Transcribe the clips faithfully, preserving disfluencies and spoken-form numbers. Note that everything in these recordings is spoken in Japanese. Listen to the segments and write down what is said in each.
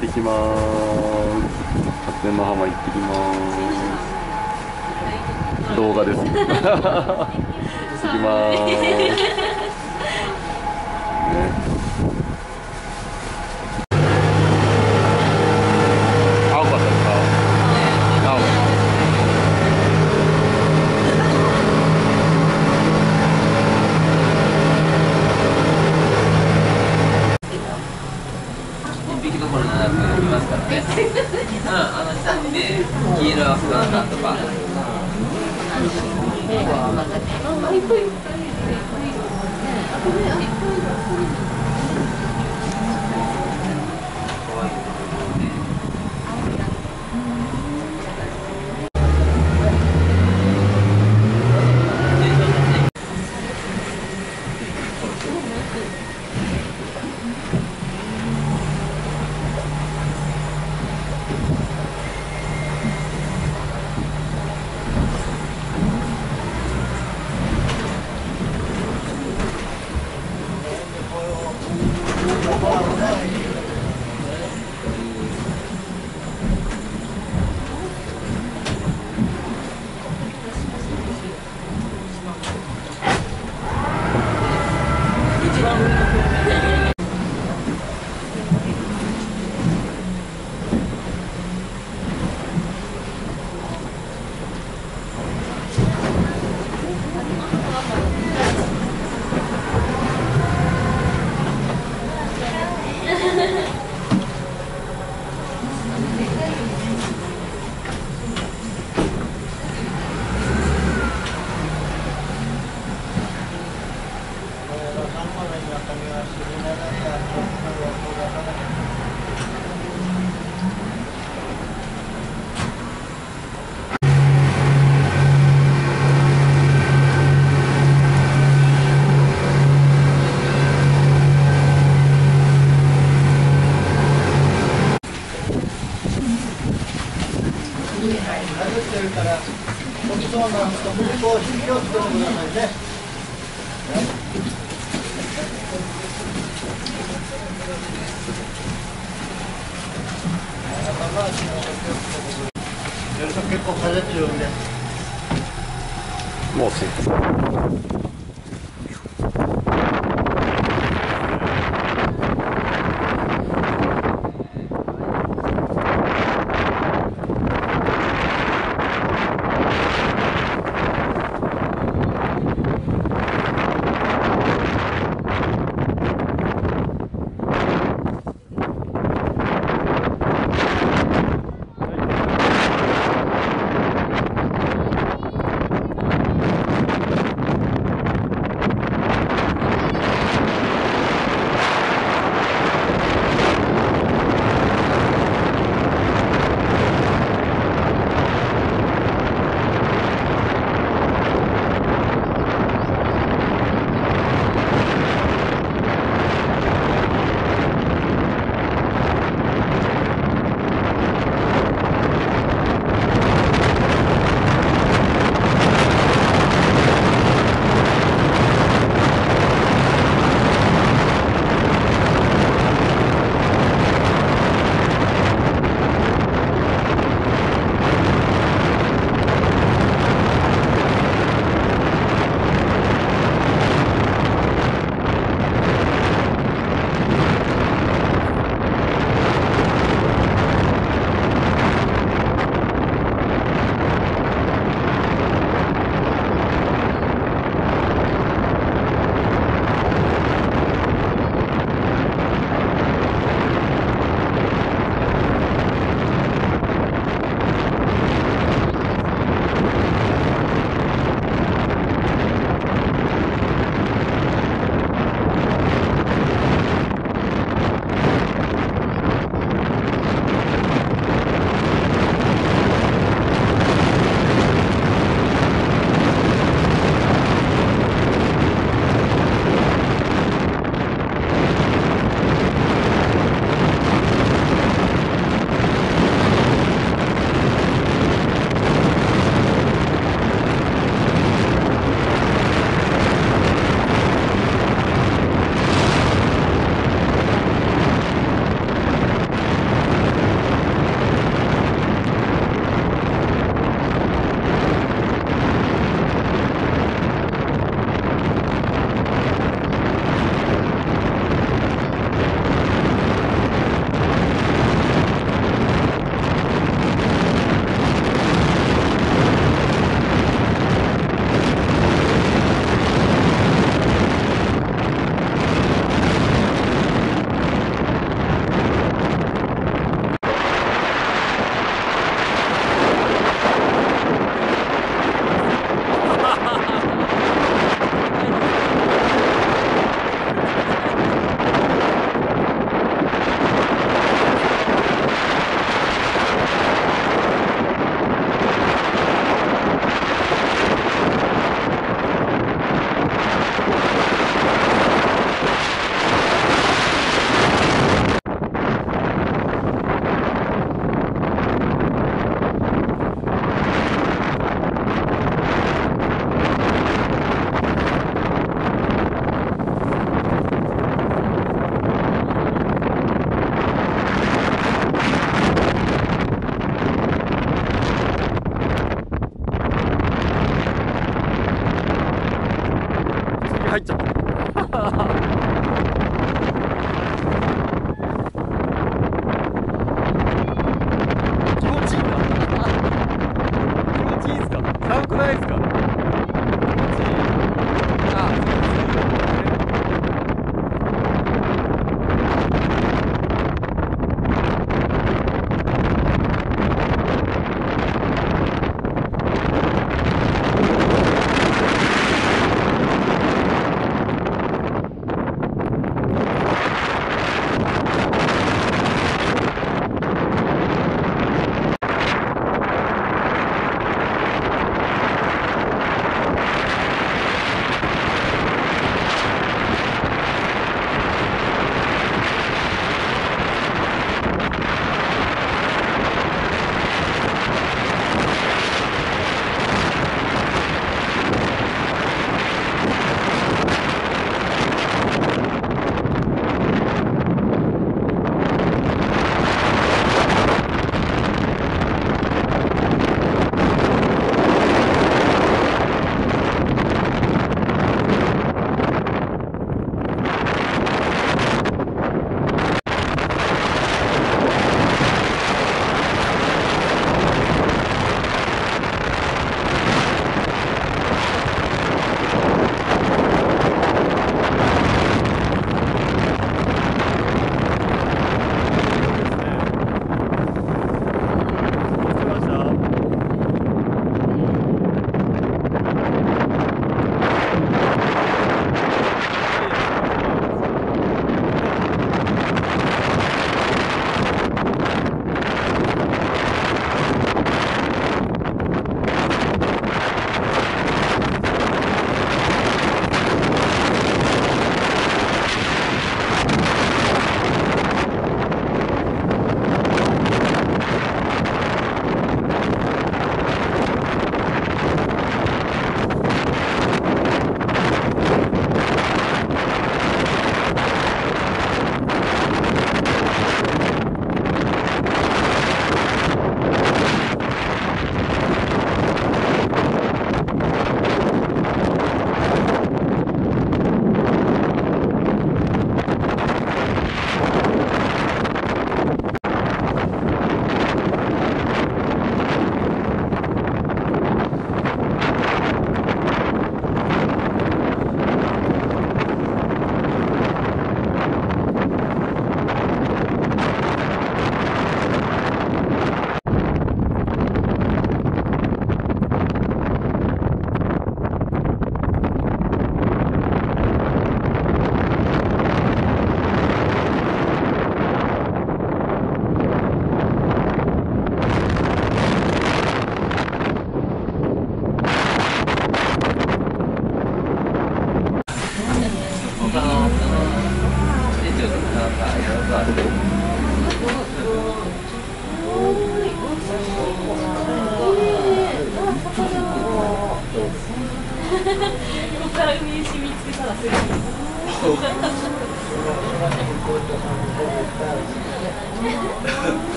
ってきます。勝沼浜行ってきます。動画です。行ってきます。ね。青かったですか？青。 一匹どころの並びがいますからね。うん、あの下にね、黄色いアフガンなんとか。 そうなんですか。ここを引き寄せてくださいね。結構風強いんで。 もうすぐ。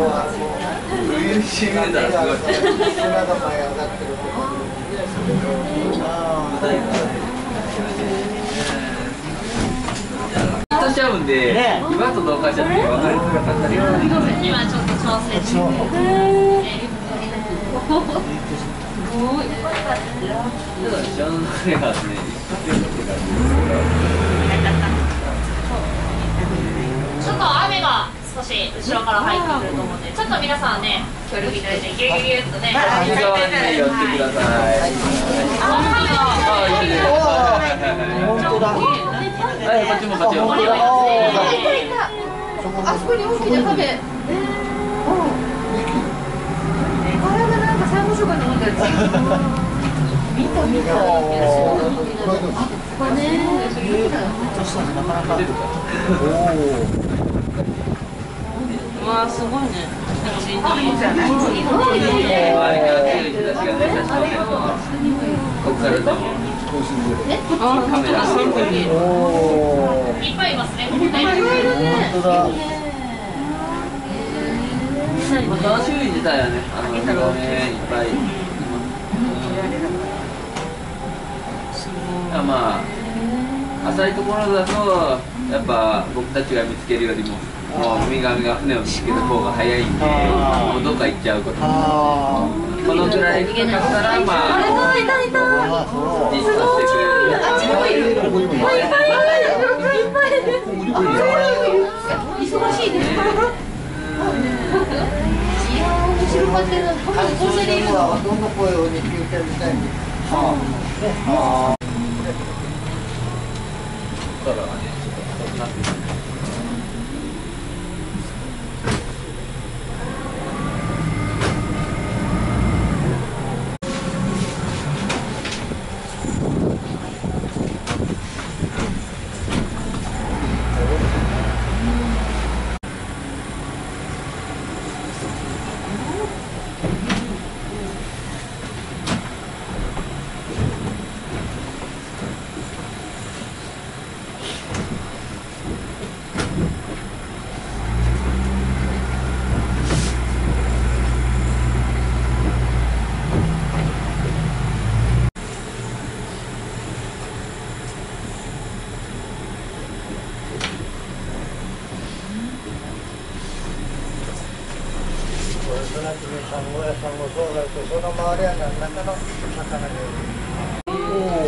上し見れたらすごい。ヒットしちゃうんで、今と同化しちゃって分かりづらかったり。 今ちょっと調整中。 ただ知らないがね、 ちょっと雨が少し後ろから入ってくると思うんで、ちょっと皆さんね、協力いただいて、ギュギュギュッとね。 右側に寄ってください。 あ、 いいです。 本当だ。 はい、こっちもこっちも。 あそこに大きな壁。あれがなんかサンゴ礁かと思ったやつ。見た見た。これね。 わあ、すごいね。 ここからでも。カメラ。 いっぱいいますね。 本当だ。 また種類自体はね、あの、ね、いっぱい。まあ、浅いところだと、やっぱ僕たちが見つけるよりも、もうウミガメが船を見つけた方が早いんで、もうどっか行っちゃうこと。このぐらい深かったら、まあ、 いたいた。 実装してくれる。 あっちにもいる。いっぱいいる。いっぱいいる。忙しいです。後ろかってるの、この構成でいるの。 どんな声を聞いてみたいんです。ああ。 だからね、ちょっとなってる。 サンゴやサンゴ礁がいて、その周りは何らかの魚がいる。おお、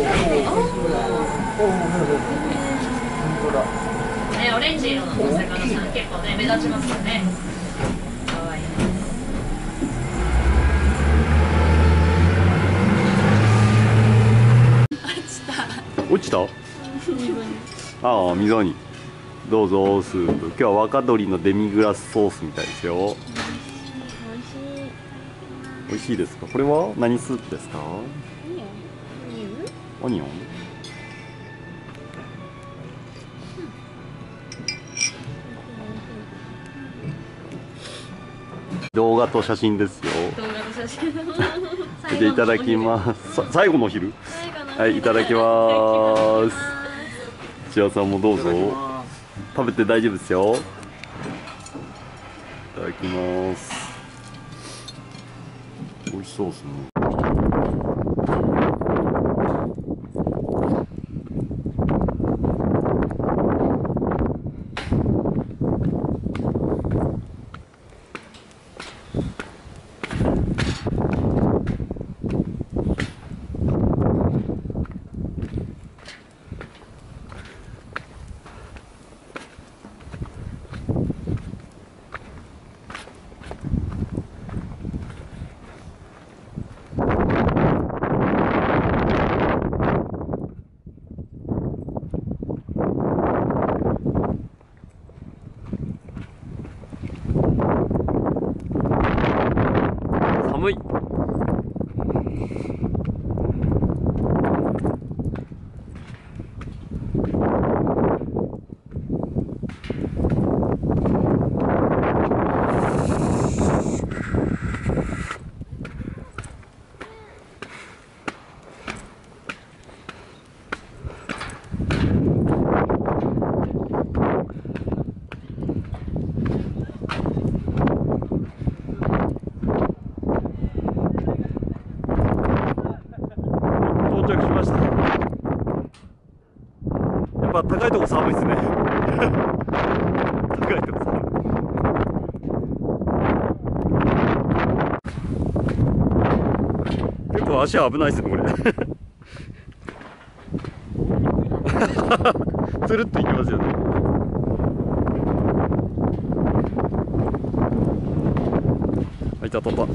本当だ。 ね、オレンジ色のお魚さん、結構ね、目立ちますよね。可愛い。 落ちた？ああ、溝に。どうぞスープ。今日は若鶏のデミグラスソースみたいですよ。美味しいですか？これは何スープですか？オニオン？動画と写真ですよ。 動画と写真。 じゃあいただきます。さ最後のお昼？はい、いただきます。千代さんもどうぞ。食べて大丈夫ですよ。いただきます。美味しそうですね。寒い。 ぱ高いとこ寒いですね。高いとこ寒い。結構足危ないですねこれ。つるっといきますよね。はい、たたた。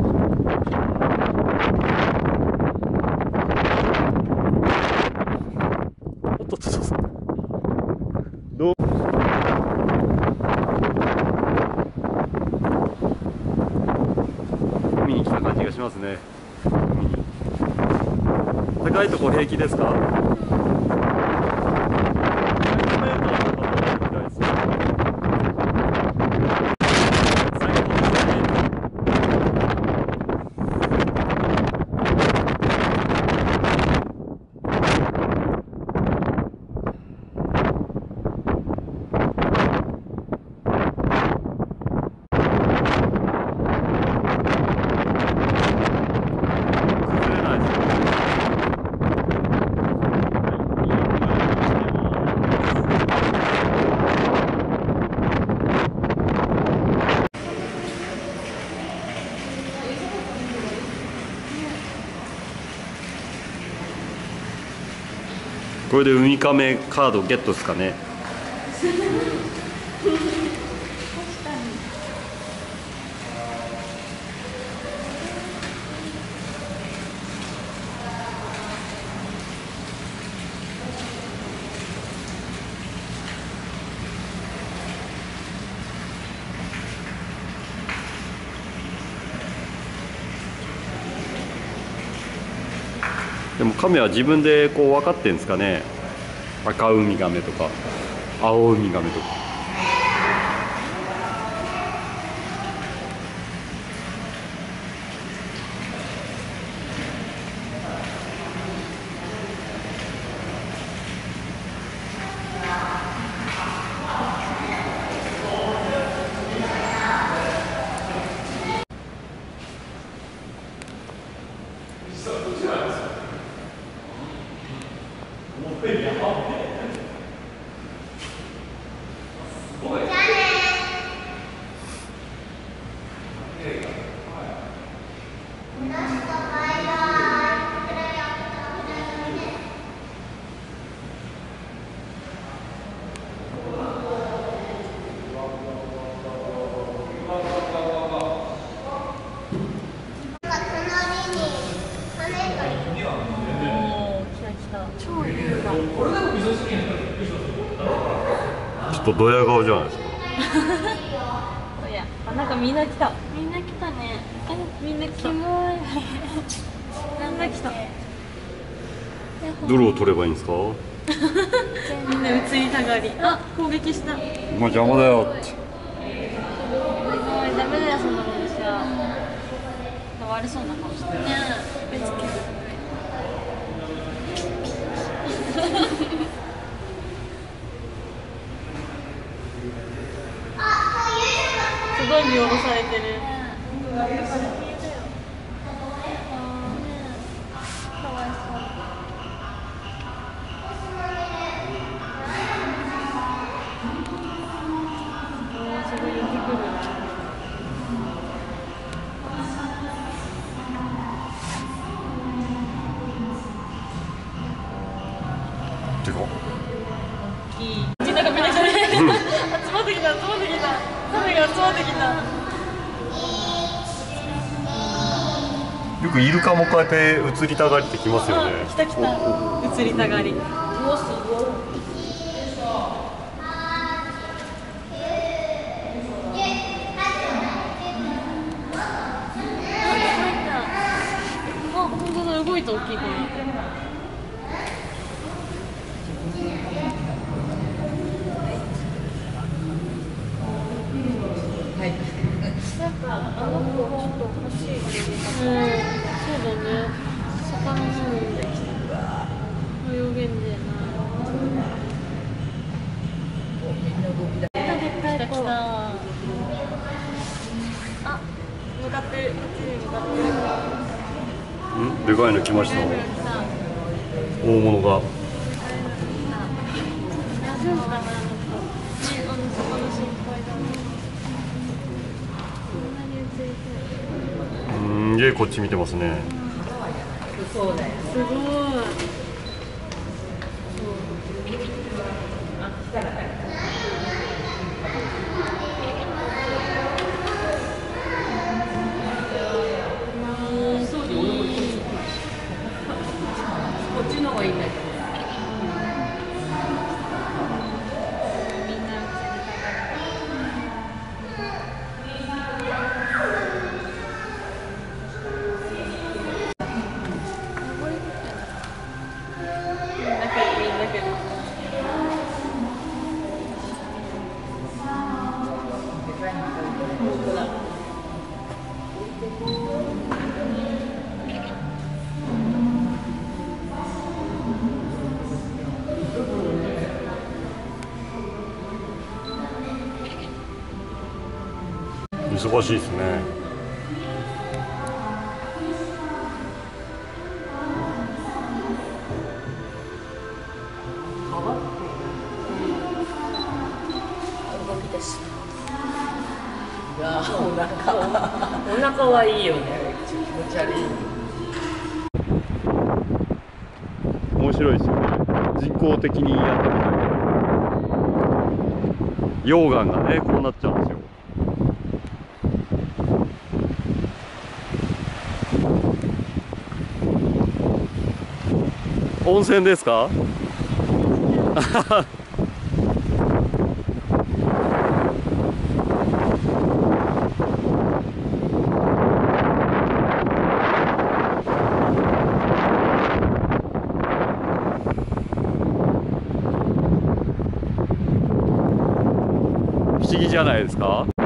おっとっとっと。どう。海に来た感じがしますね。海に。高いとこ平気ですか？これでウミカメカードゲットですかね。でもカメは自分でこう分かってるんですかね。赤ウミガメとか青ウミガメとか。ちょっとドヤ顔じゃないですか。 いや、なんかみんな来た。みんな来たね。みんなキモい。みんな来た。 どれを取ればいいんですか。 みんな移りたがり。あ、攻撃した。 お前邪魔だよって。 ダメだよそんなことしたら。悪そうな顔して。すごい見下ろされてる。かわいそう。すごい寄ってくる。 てか。 いい。みんながみんな集まってきた。集まってきた。カメが集まってきた。 よくイルカもこうやって映りたがりってきますよね。 来た来た。映りたがり。うわすごい。あ、本当だ、動いた大きい子。なんかあの子ちょっと欲しい。うん、そうだね。魚なので泳げんでな。来た来た。あ、向かってる。こっちに向かってる。 ん、でかいの来ました。大物が。 るんかな、なんかね、あのそこの心配だね。そんなに映りたい。 うんげえこっち見てますね。 すごい。 こっちの方がいいんだけど。 忙しいですね。 動き出し。いやー、お腹お腹はいいよね。気持ち悪い。 面白いですよね。人工的にやったみたいな。溶岩がねこうなっちゃうんですよ。温泉ですか？不思議じゃないですか？